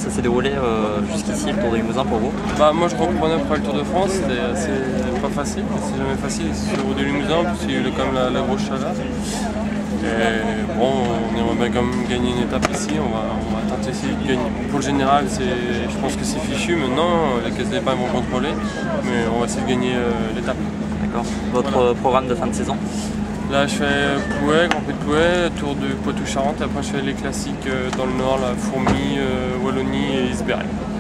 ça s'est déroulé jusqu'ici, le Tour du Limousin pour vous? Moi je reprenais après le Tour de France, c'est pas facile, c'est jamais facile sur le Tour du Limousin, parce qu'il y a eu quand même la grosse chaleur. Et bon, on aimerait bien quand même gagner une étape ici, on va tenter essayer de gagner. Pour le général, je pense que c'est fichu maintenant, les caisses d'épargne vont contrôler, mais on va essayer de gagner l'étape. D'accord. Votre programme de fin de saison? Là je fais Pouet, Grand Prix de Pouet, Tour de Poitou-Charentes, après je fais les classiques dans le nord, la Fourmi, Wallonie et Isberry.